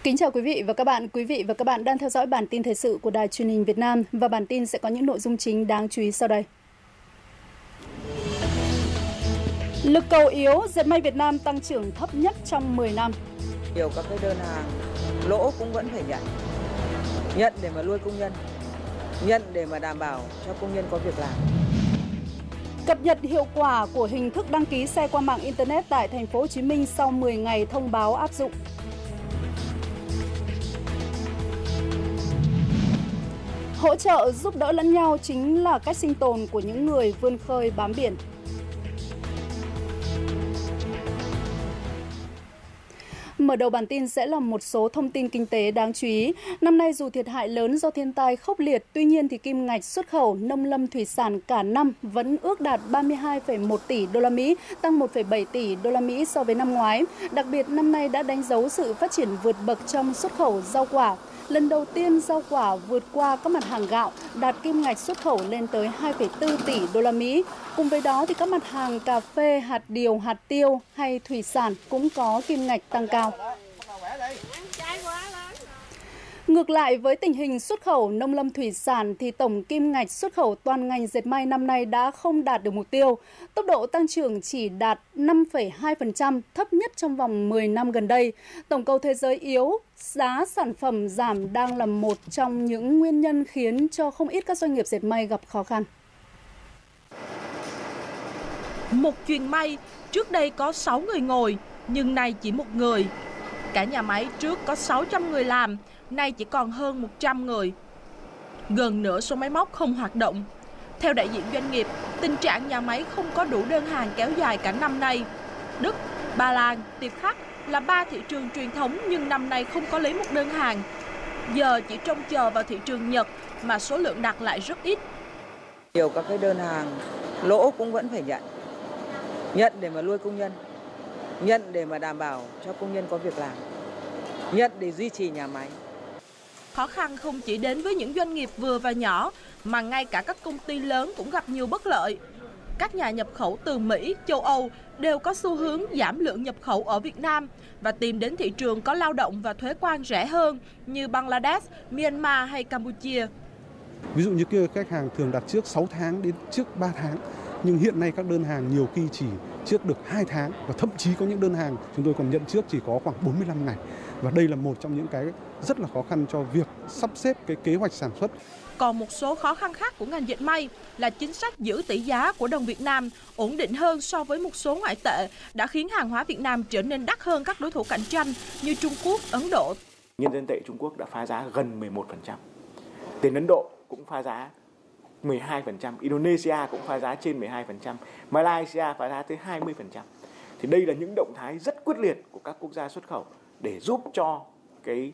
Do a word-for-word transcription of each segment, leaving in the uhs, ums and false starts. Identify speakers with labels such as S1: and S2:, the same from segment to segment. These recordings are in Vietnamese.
S1: Kính chào quý vị và các bạn. Quý vị và các bạn đang theo dõi bản tin thời sự của Đài Truyền hình Việt Nam và bản tin sẽ có những nội dung chính đáng chú ý sau đây. Lực cầu yếu, dệt may Việt Nam tăng trưởng thấp nhất trong mười năm.
S2: Nhiều các cái đơn hàng lỗ cũng vẫn phải nhận. Nhận để mà nuôi công nhân, nhận để mà đảm bảo cho công nhân có việc làm.
S1: Cập nhật hiệu quả của hình thức đăng ký xe qua mạng Internet tại thành phố Hồ Chí Minh sau mười ngày thông báo áp dụng. Hỗ trợ giúp đỡ lẫn nhau chính là cách sinh tồn của những người vươn khơi bám biển. Mở đầu bản tin sẽ là một số thông tin kinh tế đáng chú ý. Năm nay dù thiệt hại lớn do thiên tai khốc liệt, tuy nhiên thì kim ngạch xuất khẩu nông lâm thủy sản cả năm vẫn ước đạt ba mươi hai phẩy một tỷ đô la Mỹ, tăng một phẩy bảy tỷ đô la Mỹ so với năm ngoái. Đặc biệt năm nay đã đánh dấu sự phát triển vượt bậc trong xuất khẩu rau quả. Lần đầu tiên rau quả vượt qua các mặt hàng gạo, đạt kim ngạch xuất khẩu lên tới hai phẩy bốn tỷ đô la Mỹ. Cùng với đó thì các mặt hàng cà phê, hạt điều, hạt tiêu hay thủy sản cũng có kim ngạch tăng cao. Ngược lại với tình hình xuất khẩu nông lâm thủy sản thì tổng kim ngạch xuất khẩu toàn ngành dệt may năm nay đã không đạt được mục tiêu. Tốc độ tăng trưởng chỉ đạt năm phẩy hai phần trăm, thấp nhất trong vòng mười năm gần đây. Tổng cầu thế giới yếu, giá sản phẩm giảm đang là một trong những nguyên nhân khiến cho không ít các doanh nghiệp dệt may gặp khó khăn.
S3: Một chuyền may, trước đây có sáu người ngồi, nhưng nay chỉ một người. Cả nhà máy trước có sáu trăm người làm, nay chỉ còn hơn một trăm người. Gần nửa số máy móc không hoạt động. Theo đại diện doanh nghiệp, tình trạng nhà máy không có đủ đơn hàng kéo dài cả năm nay. Đức, Ba Lan, Tiệp Khắc là ba thị trường truyền thống nhưng năm nay không có lấy một đơn hàng. Giờ chỉ trông chờ vào thị trường Nhật mà số lượng đặt lại rất ít.
S2: Nhiều các cái đơn hàng lỗ cũng vẫn phải nhận. Nhận để mà nuôi công nhân, nhận để mà đảm bảo cho công nhân có việc làm, nhận để duy trì nhà máy.
S3: Khó khăn không chỉ đến với những doanh nghiệp vừa và nhỏ, mà ngay cả các công ty lớn cũng gặp nhiều bất lợi. Các nhà nhập khẩu từ Mỹ, châu Âu đều có xu hướng giảm lượng nhập khẩu ở Việt Nam và tìm đến thị trường có lao động và thuế quan rẻ hơn như Bangladesh, Myanmar hay Campuchia.
S4: Ví dụ như kia khách hàng thường đặt trước sáu tháng đến trước ba tháng, nhưng hiện nay các đơn hàng nhiều khi chỉ trước được hai tháng và thậm chí có những đơn hàng chúng tôi còn nhận trước chỉ có khoảng bốn mươi lăm ngày. Và đây là một trong những cái rất là khó khăn cho việc sắp xếp cái kế hoạch sản xuất.
S3: Còn một số khó khăn khác của ngành dệt may là chính sách giữ tỷ giá của đồng Việt Nam ổn định hơn so với một số ngoại tệ đã khiến hàng hóa Việt Nam trở nên đắt hơn các đối thủ cạnh tranh như Trung Quốc, Ấn Độ.
S5: Nhân dân tệ Trung Quốc đã phá giá gần mười một phần trăm. Tiền Ấn Độ cũng phá giá mười hai phần trăm, Indonesia cũng phá giá trên mười hai phần trăm, Malaysia phá giá tới hai mươi phần trăm. Thì đây là những động thái rất quyết liệt của các quốc gia xuất khẩu để giúp cho cái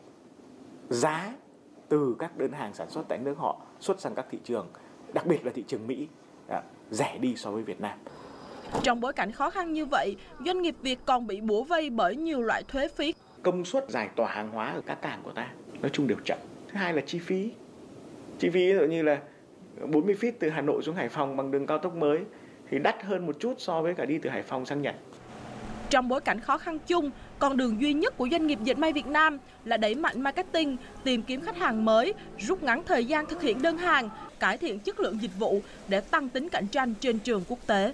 S5: giá từ các đơn hàng sản xuất tại nước họ xuất sang các thị trường, đặc biệt là thị trường Mỹ, rẻ đi so với Việt Nam.
S3: Trong bối cảnh khó khăn như vậy, doanh nghiệp Việt còn bị bủa vây bởi nhiều loại thuế phí.
S5: Công suất giải tỏa hàng hóa ở các cảng của ta nói chung đều chậm. Thứ hai là chi phí. Chi phí ví dụ như là bốn mươi feet từ Hà Nội xuống Hải Phòng bằng đường cao tốc mới thì đắt hơn một chút so với cả đi từ Hải Phòng sang Nhật.
S3: Trong bối cảnh khó khăn chung, con đường duy nhất của doanh nghiệp dệt may Việt Nam là đẩy mạnh marketing, tìm kiếm khách hàng mới, rút ngắn thời gian thực hiện đơn hàng, cải thiện chất lượng dịch vụ để tăng tính cạnh tranh trên trường quốc tế.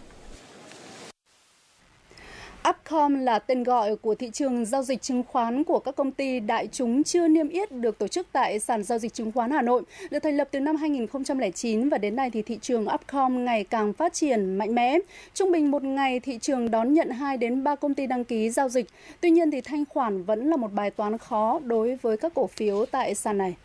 S1: Upcom là tên gọi của thị trường giao dịch chứng khoán của các công ty đại chúng chưa niêm yết được tổ chức tại sàn giao dịch chứng khoán Hà Nội. Được thành lập từ năm hai nghìn không trăm lẻ chín và đến nay thì thị trường Upcom ngày càng phát triển mạnh mẽ. Trung bình một ngày thị trường đón nhận hai đến ba công ty đăng ký giao dịch. Tuy nhiên thì thanh khoản vẫn là một bài toán khó đối với các cổ phiếu tại sàn này.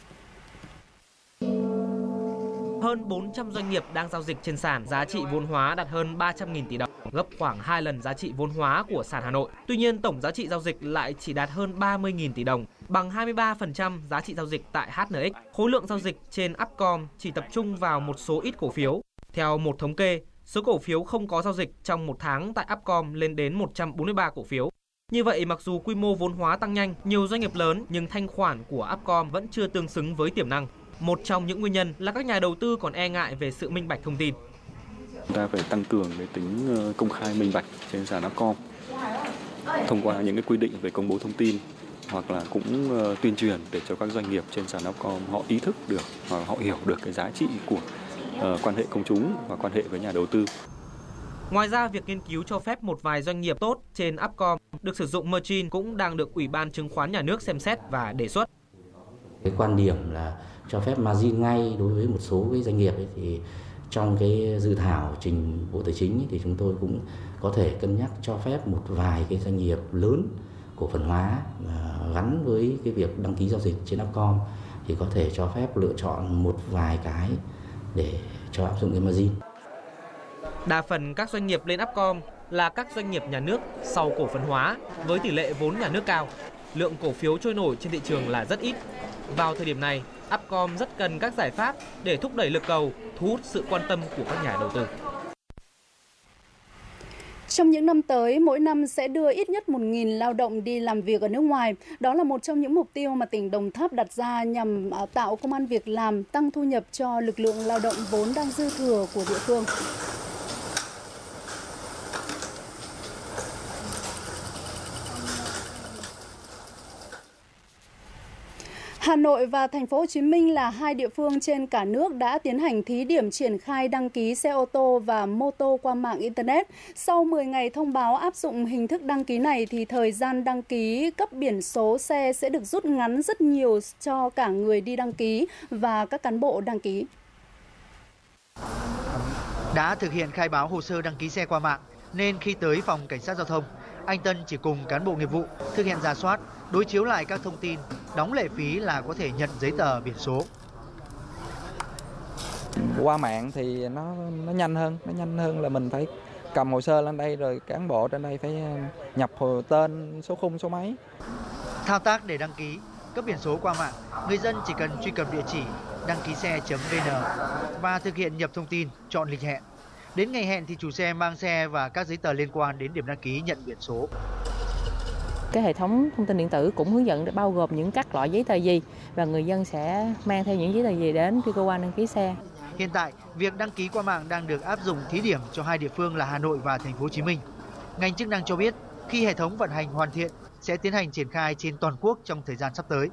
S6: Hơn bốn trăm doanh nghiệp đang giao dịch trên sàn, giá trị vốn hóa đạt hơn ba trăm nghìn tỷ đồng, gấp khoảng hai lần giá trị vốn hóa của sàn Hà Nội. Tuy nhiên, tổng giá trị giao dịch lại chỉ đạt hơn ba mươi nghìn tỷ đồng, bằng hai mươi ba phần trăm giá trị giao dịch tại hát en ích. Khối lượng giao dịch trên Upcom chỉ tập trung vào một số ít cổ phiếu. Theo một thống kê, số cổ phiếu không có giao dịch trong một tháng tại Upcom lên đến một trăm bốn mươi ba cổ phiếu. Như vậy, mặc dù quy mô vốn hóa tăng nhanh, nhiều doanh nghiệp lớn, nhưng thanh khoản của Upcom vẫn chưa tương xứng với tiềm năng. Một trong những nguyên nhân là các nhà đầu tư còn e ngại về sự minh bạch thông tin.
S7: Chúng ta phải tăng cường cái tính công khai minh bạch trên sàn Upcom thông qua những cái quy định về công bố thông tin hoặc là cũng uh, tuyên truyền để cho các doanh nghiệp trên sàn Upcom họ ý thức được hoặc họ hiểu được cái giá trị của uh, quan hệ công chúng và quan hệ với nhà đầu tư.
S6: Ngoài ra, việc nghiên cứu cho phép một vài doanh nghiệp tốt trên Upcom được sử dụng margin cũng đang được Ủy ban Chứng khoán Nhà nước xem xét và đề xuất.
S8: Cái quan điểm là cho phép margin ngay đối với một số cái doanh nghiệp ấy, thì trong cái dự thảo trình Bộ Tài chính ấy, thì chúng tôi cũng có thể cân nhắc cho phép một vài cái doanh nghiệp lớn cổ phần hóa uh, gắn với cái việc đăng ký giao dịch trên Upcom thì có thể cho phép lựa chọn một vài cái để cho áp dụng cái margin.
S6: Đa phần các doanh nghiệp lên Upcom là các doanh nghiệp nhà nước sau cổ phần hóa với tỷ lệ vốn nhà nước cao. Lượng cổ phiếu trôi nổi trên thị trường là rất ít. Vào thời điểm này, Upcom rất cần các giải pháp để thúc đẩy lực cầu, thu hút sự quan tâm của các nhà đầu tư.
S1: Trong những năm tới, mỗi năm sẽ đưa ít nhất một nghìn lao động đi làm việc ở nước ngoài. Đó là một trong những mục tiêu mà tỉnh Đồng Tháp đặt ra nhằm tạo công ăn việc làm, tăng thu nhập cho lực lượng lao động vốn đang dư thừa của địa phương. Hà Nội và Thành phố Hồ Chí Minh là hai địa phương trên cả nước đã tiến hành thí điểm triển khai đăng ký xe ô tô và mô tô qua mạng Internet. Sau mười ngày thông báo áp dụng hình thức đăng ký này thì thời gian đăng ký cấp biển số xe sẽ được rút ngắn rất nhiều cho cả người đi đăng ký và các cán bộ đăng ký.
S9: Đã thực hiện khai báo hồ sơ đăng ký xe qua mạng nên khi tới phòng cảnh sát giao thông, anh Tân chỉ cùng cán bộ nghiệp vụ thực hiện rà soát, đối chiếu lại các thông tin, đóng lệ phí là có thể nhận giấy tờ biển số.
S10: Qua mạng thì nó nó nhanh hơn, nó nhanh hơn là mình phải cầm hồ sơ lên đây rồi cán bộ trên đây phải nhập hồ tên, số khung, số máy.
S9: Thao tác để đăng ký cấp biển số qua mạng, người dân chỉ cần truy cập địa chỉ đăng ký xe chấm vn và thực hiện nhập thông tin, chọn lịch hẹn. Đến ngày hẹn thì chủ xe mang xe và các giấy tờ liên quan đến điểm đăng ký nhận biển số.
S11: Cái hệ thống thông tin điện tử cũng hướng dẫn để bao gồm những các loại giấy tờ gì và người dân sẽ mang theo những giấy tờ gì đến khi cơ quan đăng ký xe.
S9: Hiện tại, việc đăng ký qua mạng đang được áp dụng thí điểm cho hai địa phương là Hà Nội và Thành phố Hồ Chí Minh. Ngành chức năng cho biết, khi hệ thống vận hành hoàn thiện sẽ tiến hành triển khai trên toàn quốc trong thời gian sắp tới.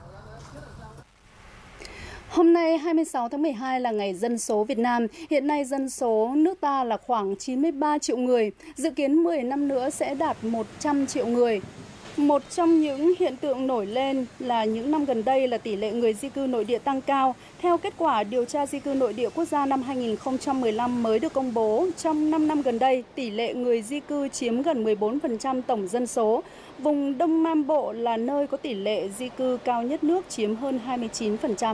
S1: Hôm nay hai mươi sáu tháng mười hai là ngày dân số Việt Nam. Hiện nay dân số nước ta là khoảng chín mươi ba triệu người. Dự kiến mười năm nữa sẽ đạt một trăm triệu người. Một trong những hiện tượng nổi lên là những năm gần đây là tỷ lệ người di cư nội địa tăng cao. Theo kết quả điều tra di cư nội địa quốc gia năm hai nghìn không trăm mười lăm mới được công bố, trong năm năm gần đây, tỷ lệ người di cư chiếm gần mười bốn phần trăm tổng dân số. Vùng Đông Nam Bộ là nơi có tỷ lệ di cư cao nhất nước chiếm hơn hai mươi chín phần trăm.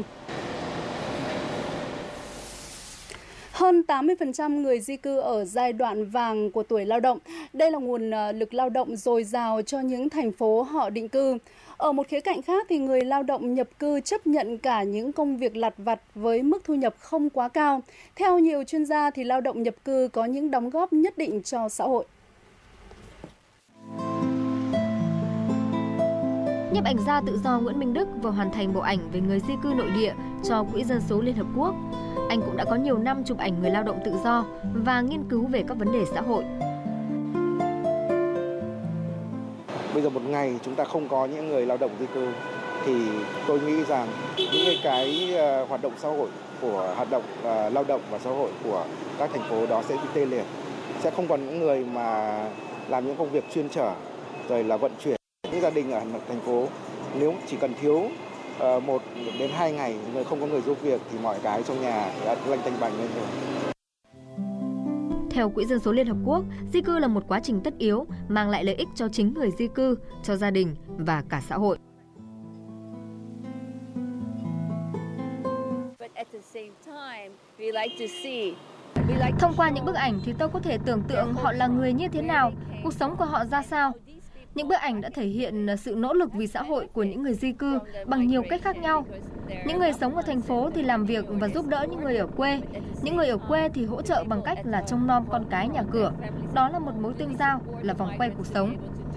S1: Hơn tám mươi phần trăm người di cư ở giai đoạn vàng của tuổi lao động. Đây là nguồn lực lao động dồi dào cho những thành phố họ định cư. Ở một khía cạnh khác thì người lao động nhập cư chấp nhận cả những công việc lặt vặt với mức thu nhập không quá cao. Theo nhiều chuyên gia thì lao động nhập cư có những đóng góp nhất định cho xã hội.
S12: Nhiếp ảnh gia tự do Nguyễn Minh Đức vừa hoàn thành bộ ảnh về người di cư nội địa cho Quỹ Dân số Liên Hợp Quốc. Anh cũng đã có nhiều năm chụp ảnh người lao động tự do và nghiên cứu về các vấn đề xã hội.
S13: Bây giờ một ngày chúng ta không có những người lao động di cư thì tôi nghĩ rằng những cái uh, hoạt động xã hội của hoạt động uh, lao động và xã hội của các thành phố đó sẽ bị tê liệt. Sẽ không còn những người mà làm những công việc chuyên trở rồi là vận chuyển. Những gia đình ở thành phố nếu chỉ cần thiếu uh, một đến hai ngày người không có người giúp việc thì mọi cái trong nhà đã lanh tanh bành lên rồi.
S12: Theo Quỹ Dân số Liên Hợp Quốc, di cư là một quá trình tất yếu, mang lại lợi ích cho chính người di cư, cho gia đình và cả xã hội. Thông qua những bức ảnh thì tôi có thể tưởng tượng họ là người như thế nào, cuộc sống của họ ra sao. Những bức ảnh đã thể hiện sự nỗ lực vì xã hội của những người di cư bằng nhiều cách khác nhau. Những người sống ở thành phố thì làm việc và giúp đỡ những người ở quê. Những người ở quê thì hỗ trợ bằng cách là trông nom con cái nhà cửa. Đó là một mối tương giao, là vòng quay cuộc sống.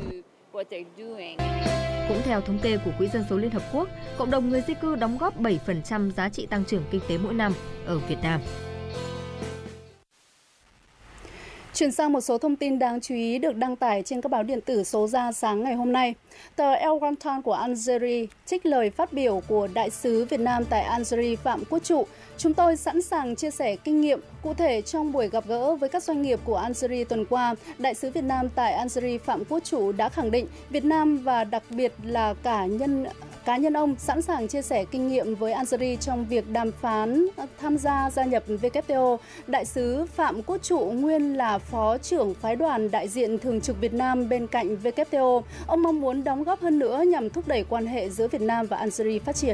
S12: Cũng theo thống kê của Quỹ Dân số Liên Hợp Quốc, cộng đồng người di cư đóng góp bảy phần trăm giá trị tăng trưởng kinh tế mỗi năm ở Việt Nam.
S1: Chuyển sang một số thông tin đáng chú ý được đăng tải trên các báo điện tử số ra sáng ngày hôm nay. Tờ El Watan của Algeria trích lời phát biểu của Đại sứ Việt Nam tại Algeria Phạm Quốc Trụ. Chúng tôi sẵn sàng chia sẻ kinh nghiệm. Cụ thể, trong buổi gặp gỡ với các doanh nghiệp của Algeria tuần qua, Đại sứ Việt Nam tại Algeria Phạm Quốc Trụ đã khẳng định Việt Nam và đặc biệt là cả nhân cá nhân ông sẵn sàng chia sẻ kinh nghiệm với Algeria trong việc đàm phán tham gia gia nhập W T O. Đại sứ Phạm Quốc Trụ nguyên là Phó trưởng phái đoàn đại diện thường trực Việt Nam bên cạnh W T O. Ông mong muốn đóng góp hơn nữa nhằm thúc đẩy quan hệ giữa Việt Nam và Algeria phát triển.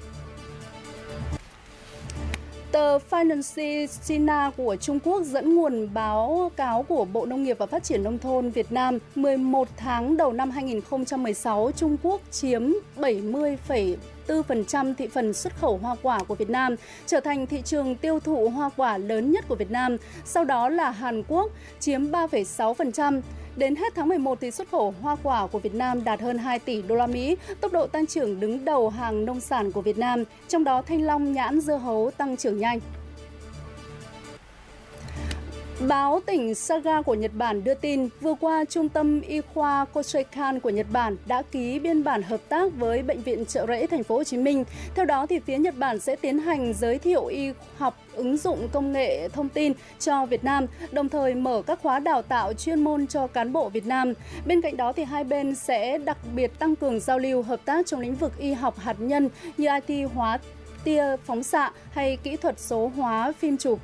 S1: Tờ Financial China của Trung Quốc dẫn nguồn báo cáo của Bộ Nông nghiệp và Phát triển Nông thôn Việt Nam mười một tháng đầu năm hai nghìn không trăm mười sáu, Trung Quốc chiếm bảy mươi phẩy bốn phần trăm thị phần xuất khẩu hoa quả của Việt Nam, trở thành thị trường tiêu thụ hoa quả lớn nhất của Việt Nam. Sau đó là Hàn Quốc chiếm ba phẩy sáu phần trăm. Đến hết tháng mười một thì xuất khẩu hoa quả của Việt Nam đạt hơn hai tỷ đô la Mỹ, tốc độ tăng trưởng đứng đầu hàng nông sản của Việt Nam, trong đó thanh long, nhãn, dưa hấu tăng trưởng nhanh. Báo tỉnh Saga của Nhật Bản đưa tin, vừa qua Trung tâm Y khoa Koseikan của Nhật Bản đã ký biên bản hợp tác với Bệnh viện Chợ Rẫy Thành phố Hồ Chí Minh. Theo đó thì phía Nhật Bản sẽ tiến hành giới thiệu y học ứng dụng công nghệ thông tin cho Việt Nam, đồng thời mở các khóa đào tạo chuyên môn cho cán bộ Việt Nam. Bên cạnh đó thì hai bên sẽ đặc biệt tăng cường giao lưu hợp tác trong lĩnh vực y học hạt nhân như i tê hóa tia phóng xạ hay kỹ thuật số hóa phim chụp.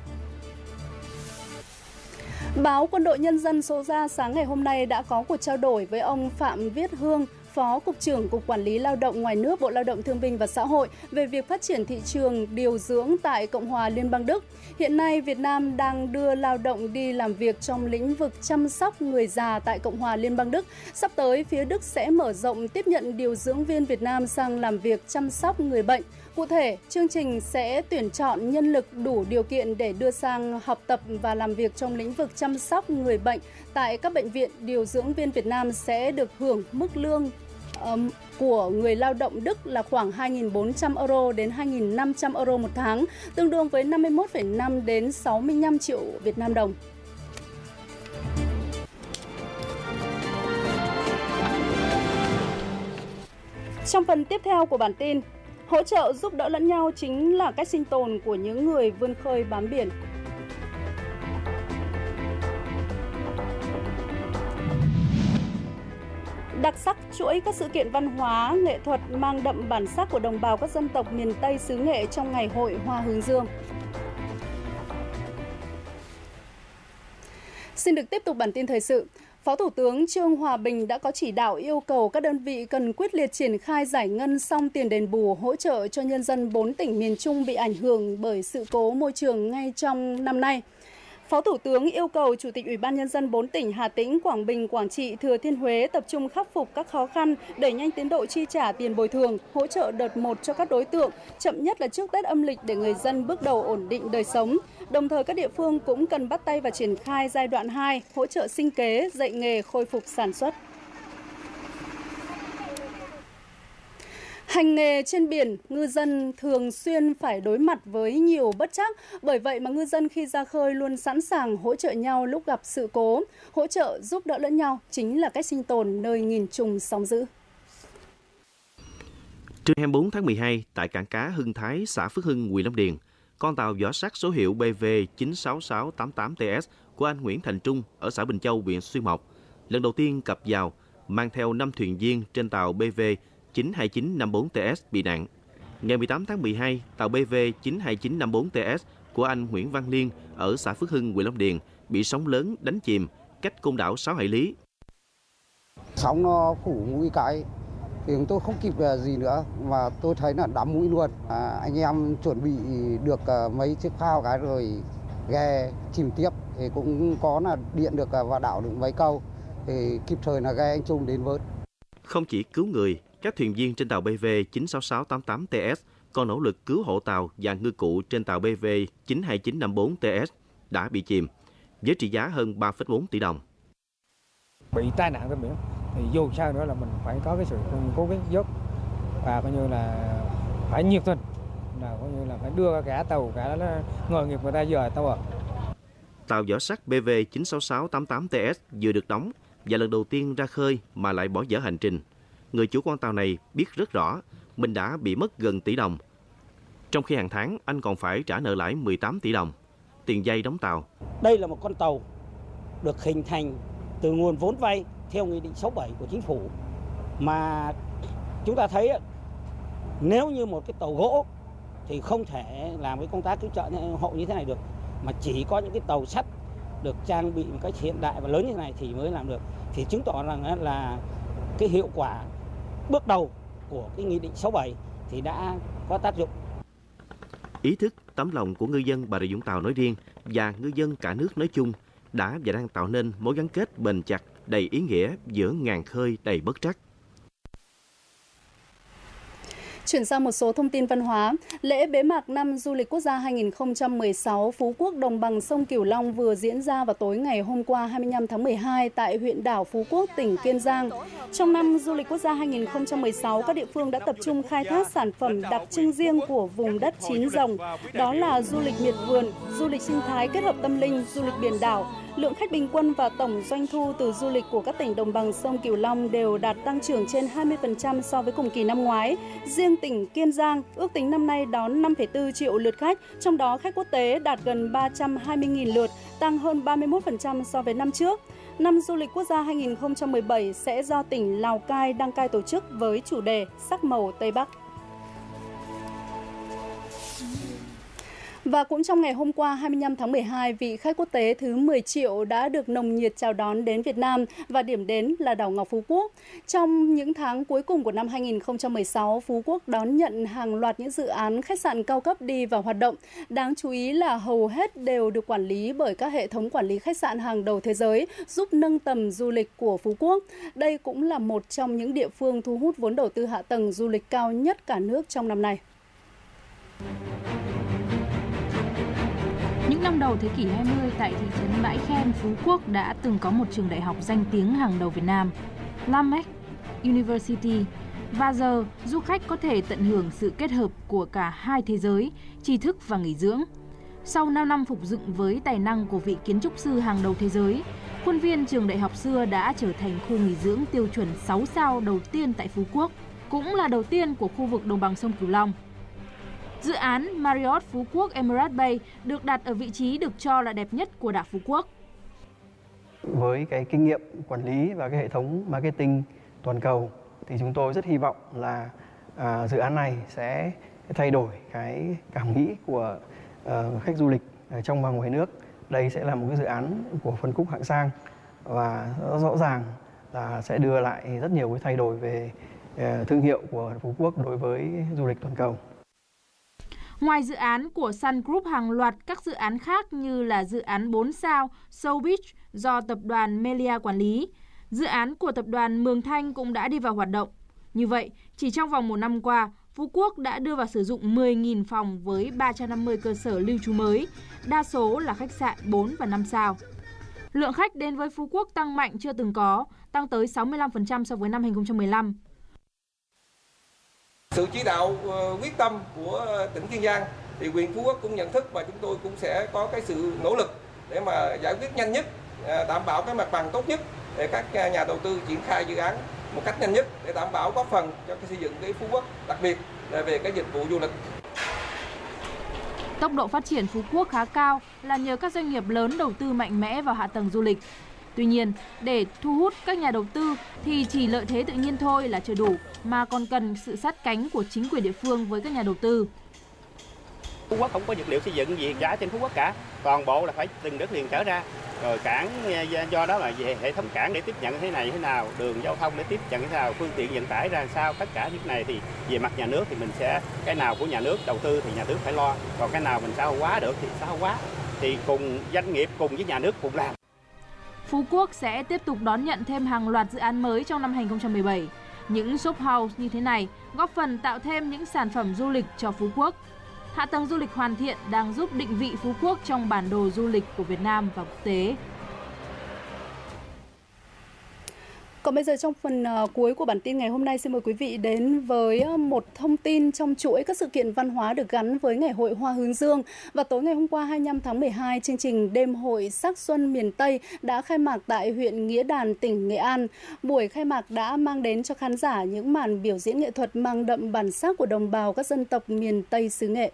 S1: Báo Quân đội Nhân dân số ra sáng ngày hôm nay đã có cuộc trao đổi với ông Phạm Viết Hương, Phó Cục trưởng Cục Quản lý Lao động Ngoài nước Bộ Lao động Thương binh và Xã hội về việc phát triển thị trường điều dưỡng tại Cộng hòa Liên bang Đức. Hiện nay, Việt Nam đang đưa lao động đi làm việc trong lĩnh vực chăm sóc người già tại Cộng hòa Liên bang Đức. Sắp tới, phía Đức sẽ mở rộng tiếp nhận điều dưỡng viên Việt Nam sang làm việc chăm sóc người bệnh. Cụ thể, chương trình sẽ tuyển chọn nhân lực đủ điều kiện để đưa sang học tập và làm việc trong lĩnh vực chăm sóc người bệnh tại các bệnh viện. Điều dưỡng viên Việt Nam sẽ được hưởng mức lương um, của người lao động Đức là khoảng hai nghìn bốn trăm euro đến hai nghìn năm trăm euro một tháng, tương đương với năm mươi mốt phẩy năm đến sáu mươi lăm triệu Việt Nam đồng. Trong phần tiếp theo của bản tin, hỗ trợ giúp đỡ lẫn nhau chính là cách sinh tồn của những người vươn khơi bám biển. Đặc sắc chuỗi các sự kiện văn hóa, nghệ thuật mang đậm bản sắc của đồng bào các dân tộc miền Tây xứ Nghệ trong ngày hội Hoa Hướng Dương. Xin được tiếp tục bản tin thời sự. Phó Thủ tướng Trương Hòa Bình đã có chỉ đạo yêu cầu các đơn vị cần quyết liệt triển khai giải ngân xong tiền đền bù hỗ trợ cho nhân dân bốn tỉnh miền Trung bị ảnh hưởng bởi sự cố môi trường ngay trong năm nay. Phó Thủ tướng yêu cầu Chủ tịch Ủy ban Nhân dân bốn tỉnh Hà Tĩnh, Quảng Bình, Quảng Trị, Thừa Thiên Huế tập trung khắc phục các khó khăn, đẩy nhanh tiến độ chi trả tiền bồi thường, hỗ trợ đợt một cho các đối tượng, chậm nhất là trước Tết âm lịch để người dân bước đầu ổn định đời sống. Đồng thời các địa phương cũng cần bắt tay và triển khai giai đoạn hai, hỗ trợ sinh kế, dạy nghề, khôi phục sản xuất. Hành nghề trên biển, ngư dân thường xuyên phải đối mặt với nhiều bất trắc, bởi vậy mà ngư dân khi ra khơi luôn sẵn sàng hỗ trợ nhau lúc gặp sự cố. Hỗ trợ giúp đỡ lẫn nhau chính là cách sinh tồn nơi nghìn trùng sóng dữ.
S14: Trưa hai mươi bốn tháng mười hai, tại cảng cá Hưng Thái, xã Phước Hưng, huyện Long Điền, con tàu vỏ sắt số hiệu B V chín sáu sáu tám tám T S của anh Nguyễn Thành Trung ở xã Bình Châu, huyện Xuyên Mộc lần đầu tiên cập vào mang theo năm thuyền viên trên tàu B V chín hai chín năm bốn T S bị nạn. Ngày mười tám tháng mười hai, tàu B V chín hai chín năm bốn T S của anh Nguyễn Văn Liên ở xã Phước Hưng, huyện Long Điền bị sóng lớn đánh chìm cách côn đảo sáu hải lý.
S15: Sóng nó phủ mũi cái thì chúng tôi không kịp gì nữa mà tôi thấy là đắm mũi luôn. À, anh em chuẩn bị được mấy chiếc phao cái rồi ghe chìm tiếp thì cũng có là điện được vào đảo được mấy câu thì kịp thời là ghe anh Trung đến vớt.
S14: Không chỉ cứu người, các thuyền viên trên tàu B V chín sáu sáu tám tám T S còn nỗ lực cứu hộ tàu và ngư cụ trên tàu B V chín hai chín năm bốn T S đã bị chìm, với trị giá hơn ba phẩy bốn tỷ đồng.
S16: Bị tai nạn trên biển thì dù sao nữa là mình phải có cái sự cố gắng vớt và coi như là phải nhiệt tình, là coi như là phải đưa cả tàu cả nghề nghiệp người ta về tàu.
S14: Tàu vỏ sắt B V chín sáu sáu tám tám T S vừa được đóng và lần đầu tiên ra khơi mà lại bỏ dở hành trình. Người chủ con tàu này biết rất rõ mình đã bị mất gần tỷ đồng. Trong khi hàng tháng anh còn phải trả nợ lãi mười tám tỷ đồng, tiền vay đóng tàu.
S17: Đây là một con tàu được hình thành từ nguồn vốn vay theo Nghị định sáu bảy của Chính phủ. Mà chúng ta thấy nếu như một cái tàu gỗ thì không thể làm cái công tác cứu trợ hộ như thế này được. Mà chỉ có những cái tàu sắt được trang bị một cách hiện đại và lớn như thế này thì mới làm được. Thì chứng tỏ rằng là cái hiệu quả bước đầu của cái Nghị định sáu bảy thì đã có tác dụng.
S14: Ý thức, tấm lòng của ngư dân Bà Rịa Vũng Tàu nói riêng và ngư dân cả nước nói chung đã và đang tạo nên mối gắn kết bền chặt, đầy ý nghĩa giữa ngàn khơi đầy bất trắc.
S1: Chuyển sang một số thông tin văn hóa, lễ bế mạc năm du lịch quốc gia hai nghìn không trăm mười sáu Phú Quốc đồng bằng sông Cửu Long vừa diễn ra vào tối ngày hôm qua hai mươi lăm tháng mười hai tại huyện đảo Phú Quốc, tỉnh Kiên Giang. Trong năm du lịch quốc gia hai nghìn không trăm mười sáu, các địa phương đã tập trung khai thác sản phẩm đặc trưng riêng của vùng đất Chín Rồng, đó là du lịch miệt vườn, du lịch sinh thái kết hợp tâm linh, du lịch biển đảo. Lượng khách bình quân và tổng doanh thu từ du lịch của các tỉnh đồng bằng sông Cửu Long đều đạt tăng trưởng trên hai mươi phần trăm so với cùng kỳ năm ngoái. Riêng tỉnh Kiên Giang ước tính năm nay đón năm phẩy bốn triệu lượt khách, trong đó khách quốc tế đạt gần ba trăm hai mươi nghìn lượt, tăng hơn ba mươi mốt phần trăm so với năm trước. Năm du lịch quốc gia hai nghìn không trăm mười bảy sẽ do tỉnh Lào Cai đăng cai tổ chức với chủ đề Sắc màu Tây Bắc. Và cũng trong ngày hôm qua hai mươi lăm tháng mười hai, vị khách quốc tế thứ mười triệu đã được nồng nhiệt chào đón đến Việt Nam và điểm đến là đảo Ngọc Phú Quốc. Trong những tháng cuối cùng của năm hai nghìn không trăm mười sáu, Phú Quốc đón nhận hàng loạt những dự án khách sạn cao cấp đi vào hoạt động. Đáng chú ý là hầu hết đều được quản lý bởi các hệ thống quản lý khách sạn hàng đầu thế giới, giúp nâng tầm du lịch của Phú Quốc. Đây cũng là một trong những địa phương thu hút vốn đầu tư hạ tầng du lịch cao nhất cả nước trong năm nay.
S18: Những năm đầu thế kỷ hai mươi, tại thị trấn Bãi Khen, Phú Quốc đã từng có một trường đại học danh tiếng hàng đầu Việt Nam, Lamech University. Và giờ, du khách có thể tận hưởng sự kết hợp của cả hai thế giới, tri thức và nghỉ dưỡng. Sau năm năm phục dựng với tài năng của vị kiến trúc sư hàng đầu thế giới, khuôn viên trường đại học xưa đã trở thành khu nghỉ dưỡng tiêu chuẩn sáu sao đầu tiên tại Phú Quốc, cũng là đầu tiên của khu vực đồng bằng sông Cửu Long. Dự án Marriott Phú Quốc Emerald Bay được đặt ở vị trí được cho là đẹp nhất của đảo Phú Quốc.
S19: Với cái kinh nghiệm quản lý và cái hệ thống marketing toàn cầu thì chúng tôi rất hy vọng là à, dự án này sẽ thay đổi cái cảm nghĩ của à, khách du lịch ở trong và ngoài nước. Đây sẽ là một cái dự án của phân khúc hạng sang và rõ ràng là sẽ đưa lại rất nhiều cái thay đổi về à, thương hiệu của Phú Quốc đối với du lịch toàn cầu.
S18: Ngoài dự án của Sun Group, hàng loạt các dự án khác như là dự án bốn sao Soul Beach do tập đoàn Melia quản lý, dự án của tập đoàn Mường Thanh cũng đã đi vào hoạt động. Như vậy, chỉ trong vòng một năm qua, Phú Quốc đã đưa vào sử dụng mười nghìn phòng với ba trăm năm mươi cơ sở lưu trú mới, đa số là khách sạn bốn và năm sao. Lượng khách đến với Phú Quốc tăng mạnh chưa từng có, tăng tới sáu mươi lăm phần trăm so với năm hai nghìn không trăm mười lăm.
S20: Sự chỉ đạo quyết tâm của tỉnh Kiên Giang thì huyện Phú Quốc cũng nhận thức và chúng tôi cũng sẽ có cái sự nỗ lực để mà giải quyết nhanh nhất, đảm bảo cái mặt bằng tốt nhất để các nhà đầu tư triển khai dự án một cách nhanh nhất để đảm bảo góp phần cho cái xây dựng cái Phú Quốc, đặc biệt là về cái dịch vụ du lịch.
S18: Tốc độ phát triển Phú Quốc khá cao là nhờ các doanh nghiệp lớn đầu tư mạnh mẽ vào hạ tầng du lịch. Tuy nhiên, để thu hút các nhà đầu tư thì chỉ lợi thế tự nhiên thôi là chưa đủ, mà còn cần sự sát cánh của chính quyền địa phương với các nhà đầu tư.
S21: Phú Quốc không có vật liệu xây dựng gì cả trên Phú Quốc cả, toàn bộ là phải từng đất liền trở ra. Rồi cảng, do đó là về hệ thống cảng để tiếp nhận thế này thế nào, đường giao thông để tiếp nhận thế nào, phương tiện vận tải ra sao, tất cả những này thì về mặt nhà nước thì mình sẽ, cái nào của nhà nước đầu tư thì nhà nước phải lo, còn cái nào mình xã hội hóa được thì xã hội hóa, thì cùng doanh nghiệp cùng với nhà nước cùng làm.
S18: Phú Quốc sẽ tiếp tục đón nhận thêm hàng loạt dự án mới trong năm hai nghìn không trăm mười bảy. Những shop house như thế này góp phần tạo thêm những sản phẩm du lịch cho Phú Quốc. Hạ tầng du lịch hoàn thiện đang giúp định vị Phú Quốc trong bản đồ du lịch của Việt Nam và quốc tế.
S1: Còn bây giờ trong phần uh, cuối của bản tin ngày hôm nay, xin mời quý vị đến với uh, một thông tin trong chuỗi các sự kiện văn hóa được gắn với Ngày hội Hoa hướng dương. Và tối ngày hôm qua hai mươi lăm tháng mười hai, chương trình Đêm hội sắc xuân miền Tây đã khai mạc tại huyện Nghĩa Đàn, tỉnh Nghệ An. Buổi khai mạc đã mang đến cho khán giả những màn biểu diễn nghệ thuật mang đậm bản sắc của đồng bào các dân tộc miền Tây xứ Nghệ.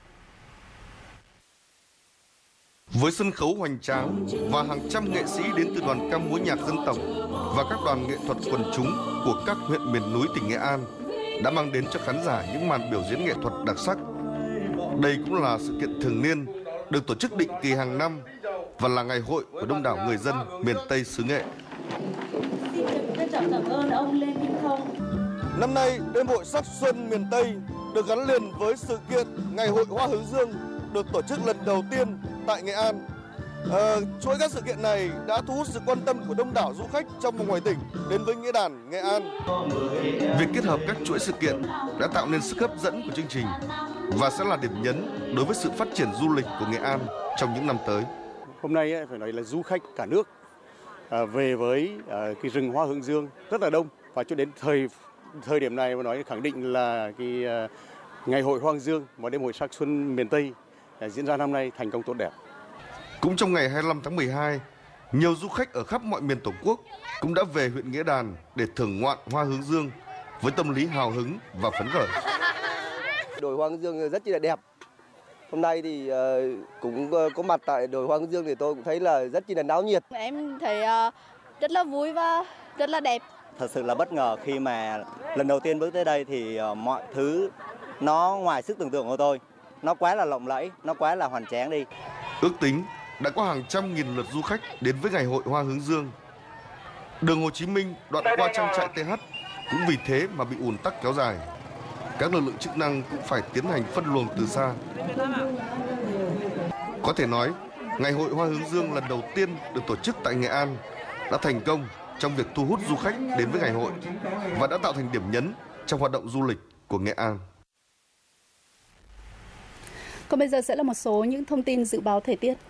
S2: Với sân khấu hoành tráng và hàng trăm nghệ sĩ đến từ đoàn ca múa nhạc dân tộc và các đoàn nghệ thuật quần chúng của các huyện miền núi tỉnh Nghệ An đã mang đến cho khán giả những màn biểu diễn nghệ thuật đặc sắc. Đây cũng là sự kiện thường niên được tổ chức định kỳ hàng năm và là ngày hội của đông đảo người dân miền Tây xứ Nghệ.
S22: Xin trân trọng cảm ơn ông Lê Minh Thông.
S2: Năm nay, Đêm hội sắc xuân miền Tây được gắn liền với sự kiện Ngày hội Hoa hướng dương được tổ chức lần đầu tiên tại Nghệ An. À, chuỗi các sự kiện này đã thu hút sự quan tâm của đông đảo du khách trong và ngoài tỉnh đến với Nghĩa Đàn, Nghệ An. Việc kết hợp các chuỗi sự kiện đã tạo nên sức hấp dẫn của chương trình và sẽ là điểm nhấn đối với sự phát triển du lịch của Nghệ An trong những năm tới.
S23: Hôm nay phải nói là du khách cả nước về với cái rừng hoa hướng dương rất là đông, và cho đến thời thời điểm này mà nói khẳng định là cái Ngày hội Hoa hướng dương và Đêm hội sắc xuân miền Tây diễn ra năm nay thành công tốt đẹp.
S2: Cũng trong ngày hai mươi lăm tháng mười hai, nhiều du khách ở khắp mọi miền Tổ quốc cũng đã về huyện Nghĩa Đàn để thưởng ngoạn hoa hướng dương với tâm lý hào hứng và phấn khởi.
S24: Đồi hoa hướng dương rất là đẹp. Hôm nay thì cũng có mặt tại đồi hoa hướng dương thì tôi cũng thấy là rất là náo nhiệt.
S25: Em thấy rất là vui và rất là đẹp.
S26: Thật sự là bất ngờ khi mà lần đầu tiên bước tới đây thì mọi thứ nó ngoài sức tưởng tượng của tôi. Nó quá là lộng lẫy, nó quá là hoành tráng đi.
S2: Ước tính đã có hàng trăm nghìn lượt du khách đến với Ngày hội Hoa hướng dương. Đường Hồ Chí Minh đoạn qua trang trại tê hát cũng vì thế mà bị ùn tắc kéo dài. Các lực lượng chức năng cũng phải tiến hành phân luồng từ xa. Có thể nói, Ngày hội Hoa hướng dương lần đầu tiên được tổ chức tại Nghệ An đã thành công trong việc thu hút du khách đến với ngày hội và đã tạo thành điểm nhấn trong hoạt động du lịch của Nghệ An.
S1: Còn bây giờ sẽ là một số những thông tin dự báo thời tiết.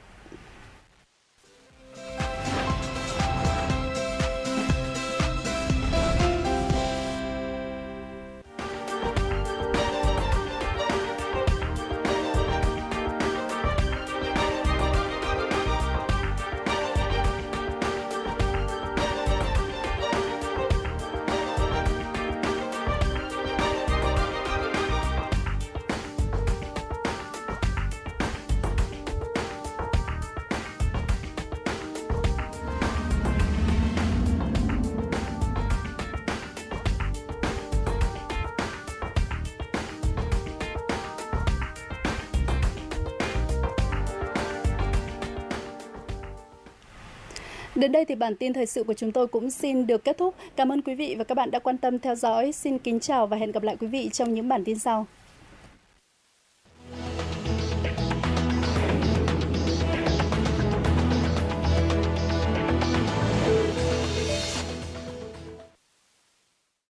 S1: Đến đây thì bản tin thời sự của chúng tôi cũng xin được kết thúc. Cảm ơn quý vị và các bạn đã quan tâm theo dõi. Xin kính chào và hẹn gặp lại quý vị trong những bản tin sau.